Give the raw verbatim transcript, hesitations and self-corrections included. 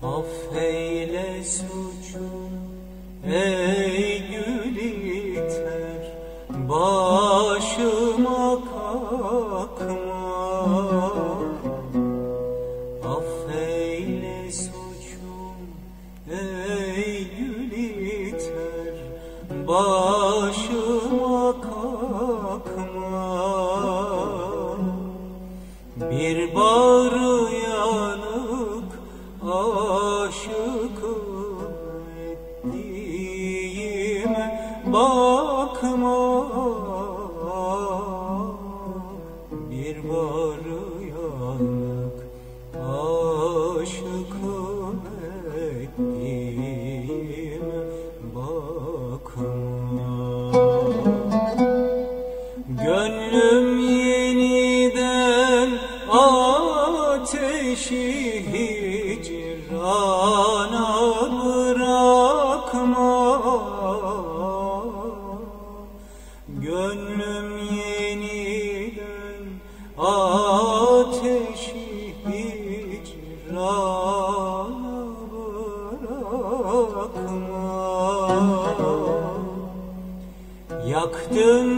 Affeyle suçum ey gül iter, başıma kalkma. Affeyle suçum ey gül iter, başıma kalkma. Bir bağrı yanık aşıkım ettiğime bakma. Bir bağrı yanık aşıkım ettiğime bakma. Gönlüm yeniden ateşi hicrana bırakma. Gönlüm yeniden ateşi hicrana bırakma. Yaktın